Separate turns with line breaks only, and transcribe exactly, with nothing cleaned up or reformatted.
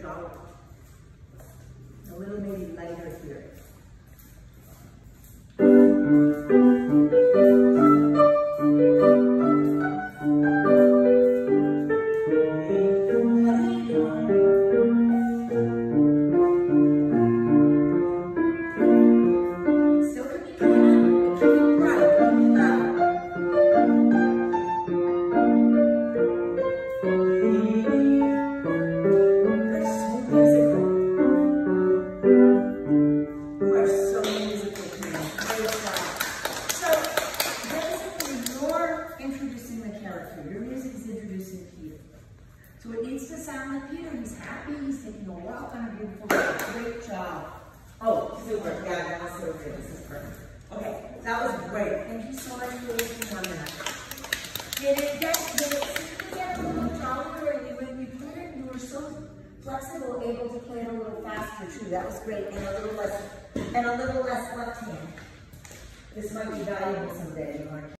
job. A little maybe lighter here. So it needs to sound like Peter. He's happy. He's taking a walk on a beautiful day. Great job. Oh, super. Yeah, that was so good. This is perfect. Okay, that was great. Thank you so much for listening on that. Did it get, did it seem to get a little jollier? And when we played it, you were so flexible, able to play it a little faster too. That was great. And a little less, and a little less left hand. This might be valuable someday.